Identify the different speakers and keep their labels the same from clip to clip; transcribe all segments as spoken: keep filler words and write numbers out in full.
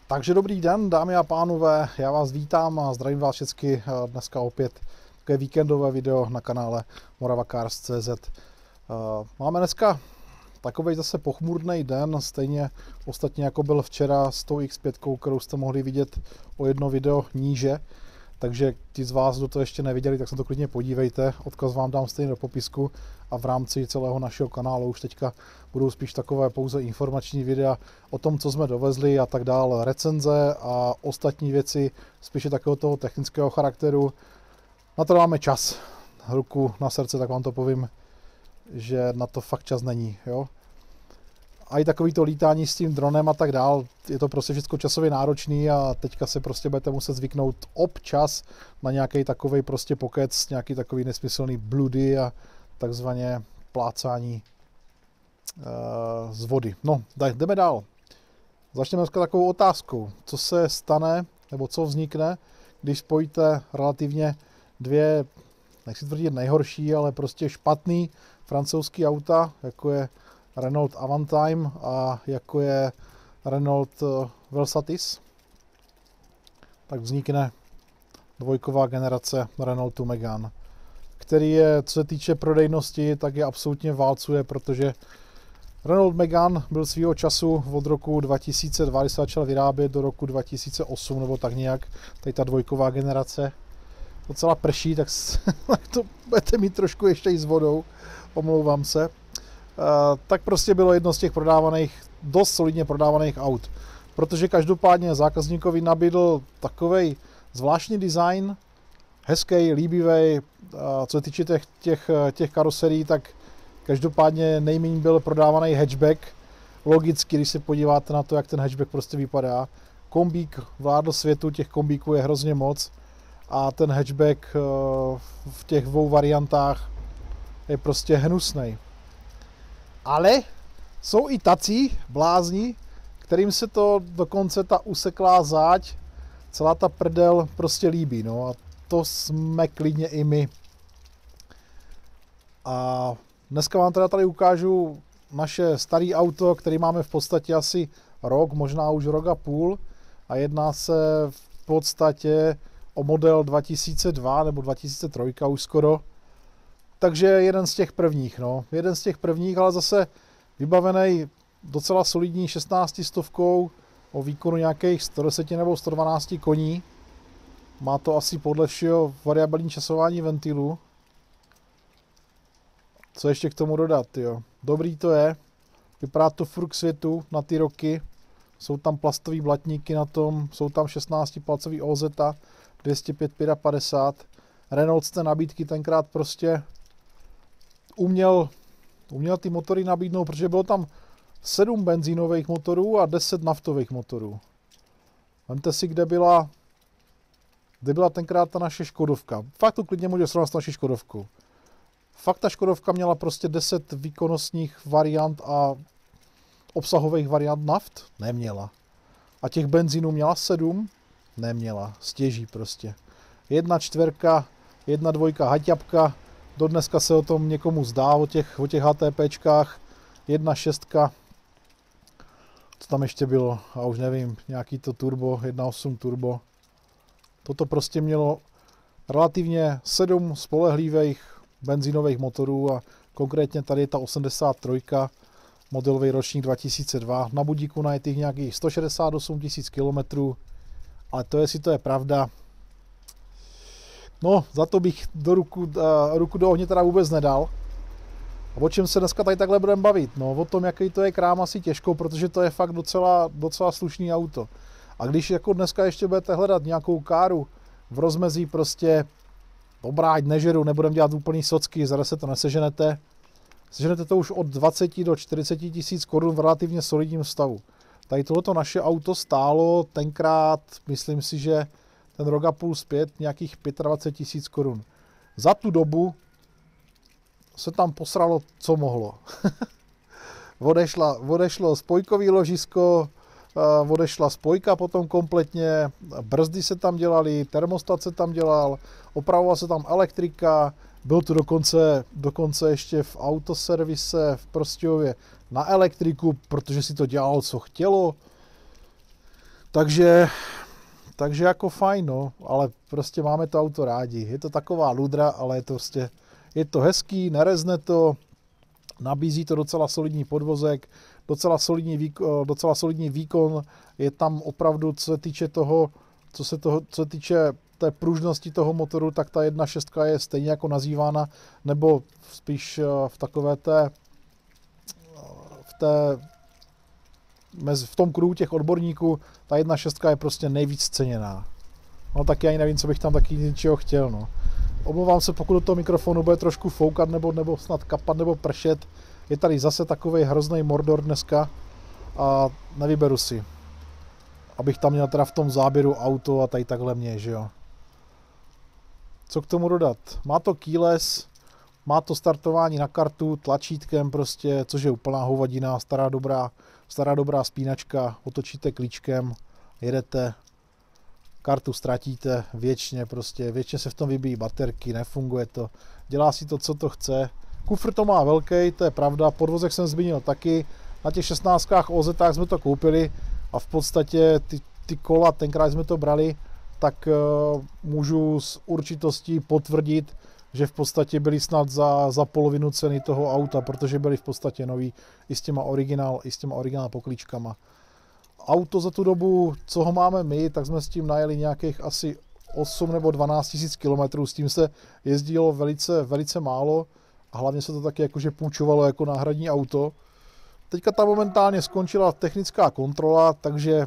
Speaker 1: Takže dobrý den, dámy a pánové, já vás vítám a zdravím vás všechny dneska opět také víkendové video na kanále moravacars tečka cé zet. Máme dneska takovej zase pochmurný den, stejně ostatně jako byl včera s tou X pět, kterou jste mohli vidět o jedno video níže. Takže ti z vás, kdo to ještě neviděli, tak se to klidně podívejte. Odkaz vám dám stejně do popisku a v rámci celého našeho kanálu už teďka budou spíš takové pouze informační videa o tom, co jsme dovezli a tak dále, recenze a ostatní věci, spíše takového toho technického charakteru. Na to máme čas. Ruku na srdce, tak vám to povím, že na to fakt čas není. Jo? A i takový to lítání s tím dronem a tak dál, je to prostě všechno časově náročný a teďka se prostě budete muset zvyknout občas na nějaký takovej prostě pokec, nějaký takový nesmyslný bludy a takzvaně plácání uh, z vody. No, daj, jdeme dál. Začneme dneska takovou otázkou. Co se stane, nebo co vznikne, když spojíte relativně dvě, nechci tvrdit nejhorší, ale prostě špatný francouzský auta, jako je Renault Avantime a jako je Renault Velsatis, tak vznikne dvojková generace Renaultu Megane, který je, co se týče prodejnosti, tak je absolutně válcuje, protože Renault Megane byl svýho času od roku dva tisíce dva, kdy se začal vyrábět, do roku dva tisíce osm nebo tak nějak, tady ta dvojková generace. Docela prší, tak to budete mít trošku ještě i s vodou, omlouvám se. Uh, tak prostě bylo jedno z těch prodávaných, dost solidně prodávaných aut. Protože každopádně zákazníkovi nabídl takovej zvláštní design, hezký, líbivý, uh, co se týče těch, těch, těch karoserií, tak každopádně nejméně byl prodávaný hatchback. Logicky, když se podíváte na to, jak ten hatchback prostě vypadá. Kombík vládl světu, těch kombíků je hrozně moc a ten hatchback uh, v těch dvou variantách je prostě hnusnej. Ale jsou i tací blázni, kterým se to dokonce ta useklá záď, celá ta prdel prostě líbí. No a to jsme klidně i my. A dneska vám teda tady ukážu naše staré auto, který máme v podstatě asi rok, možná už rok a půl. A jedná se v podstatě o model dva tisíce dva nebo dva tisíce tři už skoro. Takže jeden z těch prvních, no. Jeden z těch prvních, ale zase vybavený docela solidní šestnáctistovkou o výkonu nějakých sto deset nebo sto dvanáct koní. Má to asi podle všeho variabilní časování ventilu. Co ještě k tomu dodat, jo? Dobrý to je. Vypadá to furt k světu na ty roky. Jsou tam plastové blatníky na tom, jsou tam šestnáctipalcový O Z dvě stě pět padesát. Renault z té nabídky tenkrát prostě uměl, uměl ty motory nabídnout, protože bylo tam sedm benzínových motorů a deset naftových motorů. Vemte si, kde byla, kde byla tenkrát ta naše Škodovka. Fakt to klidně může srovnat s naší Škodovkou. Fakt ta Škodovka měla prostě deset výkonnostních variant a obsahových variant naft? Neměla. A těch benzínů měla sedm? Neměla. Stěží prostě. Jedna čtverka, jedna dvojka haťapka, dodneska se o tom někomu zdá, o těch, o těch HTPčkách, jedna šestka, co tam ještě bylo, a už nevím, nějaký to turbo, jedna osm turbo. Toto prostě mělo relativně sedm spolehlivých benzínových motorů a konkrétně tady je ta osmdesát tři, modelový ročník dva tisíce dva, na budíku najetých nějakých sto šedesát osm tisíc kilometrů, ale to, jestli to je pravda, no, za to bych do ruku, uh, ruku do ohně teda vůbec nedal. A o čem se dneska tady takhle budeme bavit? No, o tom, jaký to je krám, asi těžko, protože to je fakt docela, docela slušný auto. A když jako dneska ještě budete hledat nějakou káru v rozmezí prostě dobrá, ať nežeru, nebudeme dělat úplný socky, zaraz se to neseženete. Seženete to už od dvacet do čtyřiceti tisíc korun v relativně solidním stavu. Tady tohleto naše auto stálo tenkrát, myslím si, že ten rok a půl zpět, nějakých dvacet pět tisíc korun. Za tu dobu se tam posralo, co mohlo. odešla, odešlo spojkový ložisko, odešla spojka potom kompletně, brzdy se tam dělaly, termostat se tam dělal, opravovala se tam elektrika, byl tu dokonce, dokonce ještě v autoservise v Prostějově na elektriku, protože si to dělalo, co chtělo. Takže, takže jako fajn, no, ale prostě máme to auto rádi. Je to taková ludra, ale je to prostě, je to hezký, nerezne to, nabízí to docela solidní podvozek, docela solidní výkon, docela solidní výkon, je tam opravdu, co se týče toho, co se, toho, co se týče té pružnosti toho motoru, tak ta jedna šest je stejně jako nazývána, nebo spíš v takové té, v té, v tom kruhu těch odborníků, ta jedna šest je prostě nejvíc ceněná. No tak já ani nevím, co bych tam taky ničeho chtěl, no. Omlouvám se, pokud do toho mikrofonu bude trošku foukat, nebo, nebo snad kapat, nebo pršet. Je tady zase takovej hrozný Mordor dneska a nevyberu si. Abych tam měl teda v tom záběru auto a tady takhle mě, že jo. Co k tomu dodat? Má to keyless, má to startování na kartu, tlačítkem prostě, což je úplná hovadina, stará dobrá, stará dobrá spínačka, otočíte klíčkem, jedete, kartu ztratíte věčně prostě, věčně se v tom vybíjí baterky, nefunguje to, dělá si to, co to chce. Kufr to má velký, to je pravda, podvozek jsem zmínil taky, na těch šestnáctkách O Z jsme to koupili a v podstatě ty, ty kola, tenkrát jsme to brali, tak uh, můžu s určitostí potvrdit, že v podstatě byly snad za, za polovinu ceny toho auta, protože byly v podstatě nový i s těma originál, i s těma originál poklíčkama. Auto za tu dobu, co ho máme my, tak jsme s tím najeli nějakých asi osm nebo dvanáct tisíc kilometrů, s tím se jezdilo velice, velice málo a hlavně se to taky jakože půjčovalo jako náhradní auto. Teďka tam momentálně skončila technická kontrola, takže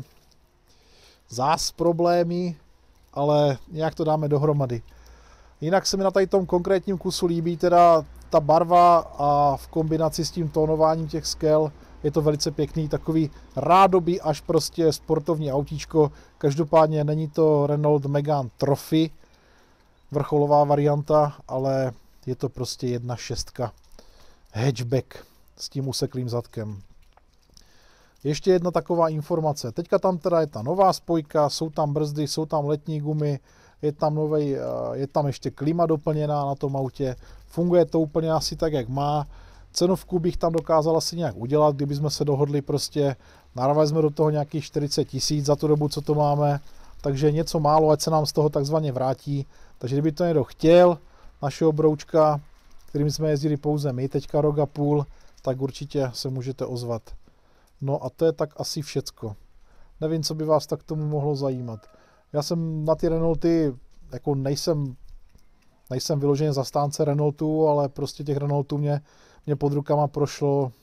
Speaker 1: zás problémy, ale nějak to dáme dohromady. Jinak se mi na tady tom konkrétním kusu líbí teda ta barva a v kombinaci s tím tónováním těch skel je to velice pěkný, takový rádoby až prostě sportovní autíčko. Každopádně není to Renault Megane Trophy, vrcholová varianta, ale je to prostě jedna šestka hatchback s tím useklým zadkem. Ještě jedna taková informace. Teďka tam teda je ta nová spojka, jsou tam brzdy, jsou tam letní gumy, je tam, novej, je tam ještě klima doplněná na tom autě, funguje to úplně asi tak, jak má. Cenovku bych tam dokázal asi nějak udělat, kdyby jsme se dohodli prostě, narvali jsme do toho nějakých čtyřicet tisíc za tu dobu, co to máme, takže něco málo, ať se nám z toho takzvaně vrátí. Takže kdyby to někdo chtěl, našeho broučka, kterým jsme jezdili pouze my, teďka rok a půl, tak určitě se můžete ozvat. No a to je tak asi všecko. Nevím, co by vás tak tomu mohlo zajímat. Já jsem na ty Renaulty, jako nejsem, nejsem vyloženě zastánce Renaultů, ale prostě těch Renaultů mě, mě pod rukama prošlo,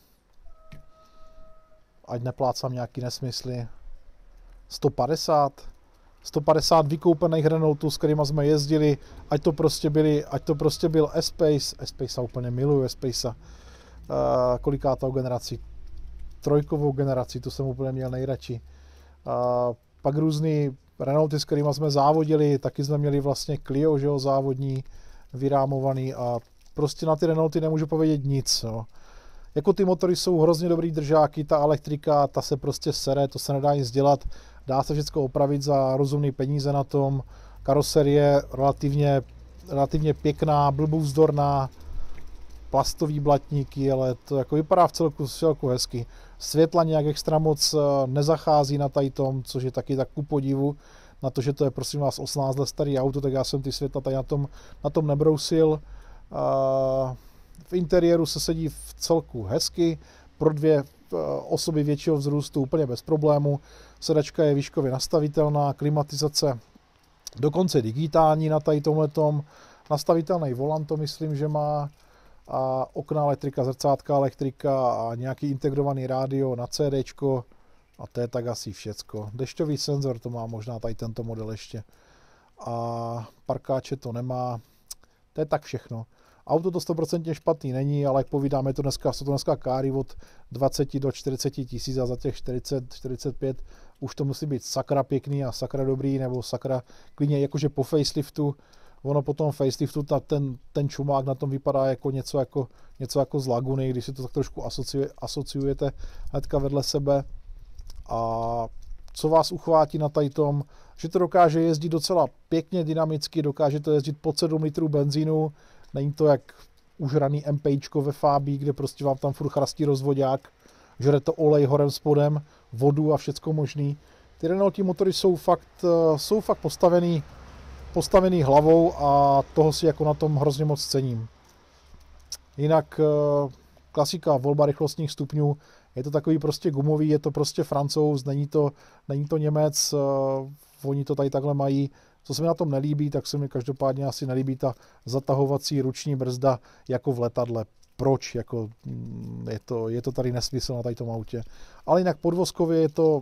Speaker 1: ať neplácám nějaký nesmysly, sto padesát. sto padesát vykoupených Renaultů, s kterými jsme jezdili, ať to prostě byli, ať to prostě byl S-Pace, S-Pace úplně miluju, S-Pace, uh, kolikátou generaci, trojkovou generaci, tu jsem úplně měl nejradši. Uh, pak různý Renaulty, s kterými jsme závodili, taky jsme měli vlastně Clio, že jo, závodní, vyrámovaný a prostě na ty Renaulty nemůžu povědět nic. Jo. Jako ty motory jsou hrozně dobrý držáky, ta elektrika, ta se prostě sere, to se nedá nic dělat, dá se všechno opravit za rozumný peníze na tom, karoserie relativně, relativně pěkná, blbůvzdorná, plastový blatníky, ale to jako vypadá v celku, v celku hezky. Světla nějak extra moc nezachází na tady tom, což je taky tak ku podivu, na to, že to je prosím vás osmnáct let starý auto, tak já jsem ty světla tady na tom, na tom nebrousil. V interiéru se sedí v celku hezky, pro dvě osoby většího vzrůstu úplně bez problému. Sedačka je výškově nastavitelná, klimatizace dokonce digitální na tady tomhletom, nastavitelný volant to myslím, že má, a okna elektrika, zrcátka elektrika a nějaký integrovaný rádio na CDčko a to je tak asi všecko. Dešťový senzor to má možná tady tento model ještě a parkáče to nemá, to je tak všechno. Auto to sto procent špatný není, ale jak povídáme, to dneska, jsou to dneska káry od dvacet do čtyřicet tisíc a za těch čtyřicet čtyřicet pět už to musí být sakra pěkný a sakra dobrý, nebo sakra klidně jakože po faceliftu. Ono po tom faceliftu ta, ten, ten čumák na tom vypadá jako něco jako, něco jako z Laguny, když si to tak trošku asociuje, asociujete hnedka vedle sebe. A co vás uchvátí na tady tom, že to dokáže jezdit docela pěkně dynamicky, dokáže to jezdit pod sedm litrů benzínu, není to jak užraný MPčko ve Fábí, kde prostě vám tam furt chrastí rozvodák, žere to olej horem spodem, vodu a všecko možný. ty Renaultí motory jsou fakt, jsou fakt postavený, postavený hlavou a toho si jako na tom hrozně moc cením. Jinak klasika, volba rychlostních stupňů, je to takový prostě gumový, je to prostě Francouz, není to, není to Němec, oni to tady takhle mají. Co se mi na tom nelíbí, tak se mi každopádně asi nelíbí ta zatahovací ruční brzda jako v letadle. Proč? Jako, je, to, je to tady nesmysl na tady tom autě. Ale jinak podvozkově je to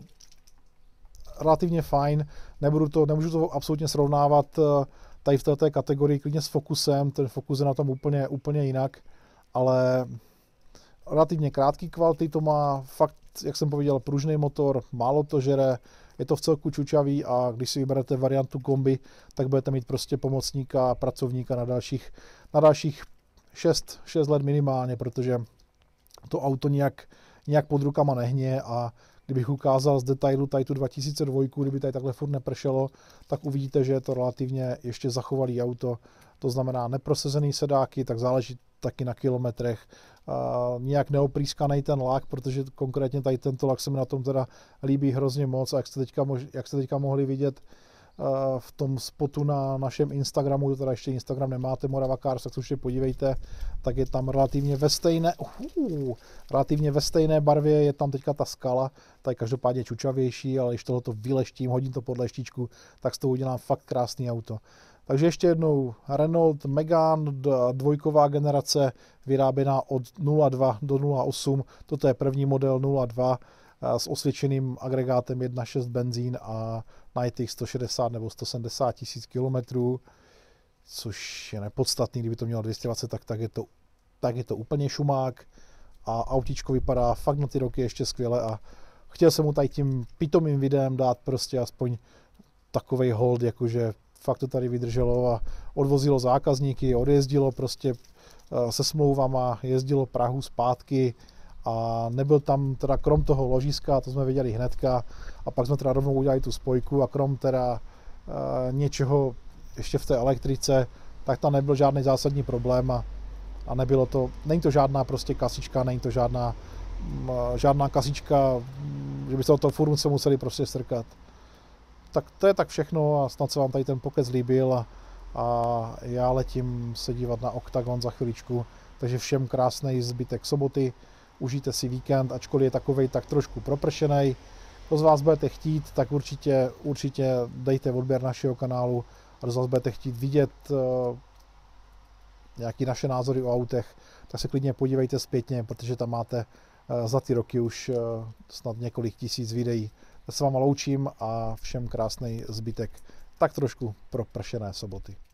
Speaker 1: relativně fajn. Nebudu to, nemůžu to absolutně srovnávat tady v této kategorii klidně s Focusem. Ten Focus je na tom úplně, úplně jinak. Ale relativně krátký kvality to má, fakt, jak jsem pověděl, pružný motor, málo to žere, je to v celku čučavý a když si vyberete variantu kombi, tak budete mít prostě pomocníka, pracovníka na dalších, na dalších šest let minimálně, protože to auto nějak, nějak pod rukama nehně a kdybych ukázal z detailu tady tu dva tisíce dva, kdyby tady takhle furt nepršelo, tak uvidíte, že je to relativně ještě zachovalý auto, to znamená neprosazený sedáky, tak záleží taky na kilometrech, uh, nějak neoprýskaný ten lak, protože konkrétně tady tento lak se mi na tom teda líbí hrozně moc a jak jste teďka, mož, jak jste teďka mohli vidět uh, v tom spotu na našem Instagramu, teda ještě Instagram nemáte, Morava Cars, tak se určitě podívejte, tak je tam relativně ve stejné, uh, relativně ve stejné barvě, je tam teďka ta skala, tady každopádně čučavější, ale když tohoto vyleštím, hodím to pod leštičku, tak z toho udělám fakt krásný auto. Takže ještě jednou, Renault Megane, dvojková generace, vyráběná od nula dva do nula osm, toto je první model nula dva s osvědčeným agregátem jedna celá šest benzín a najetých sto šedesát nebo sto sedmdesát tisíc kilometrů, což je nepodstatný, kdyby to mělo dvě stě dvacet, tak, tak, je to, tak je to úplně šumák a autíčko vypadá fakt na ty roky ještě skvěle a chtěl jsem mu tady tím pitomým videem dát prostě aspoň takovej hold, jakože fakt to tady vydrželo a odvozilo zákazníky, odjezdilo prostě se smlouvama, jezdilo Prahu zpátky a nebyl tam teda krom toho ložiska, to jsme viděli hnedka a pak jsme teda rovnou udělali tu spojku a krom teda něčeho ještě v té elektrice, tak tam nebyl žádný zásadní problém a, a nebylo to, není to žádná prostě kasička, není to žádná, žádná kasička, že byste od toho furt se museli prostě strkat. Tak to je tak všechno a snad se vám tady ten pokec líbil a, a já letím se dívat na Octagon za chviličku. Takže všem krásný zbytek soboty, užijte si víkend, ačkoliv je takovej tak trošku propršenej. Kdo z vás budete chtít, tak určitě, určitě dejte odběr našeho kanálu a kdo z vás budete chtít vidět uh, nějaké naše názory o autech, tak se klidně podívejte zpětně, protože tam máte uh, za ty roky už uh, snad několik tisíc videí. Já se vám loučím a všem krásný zbytek tak trošku propršené soboty.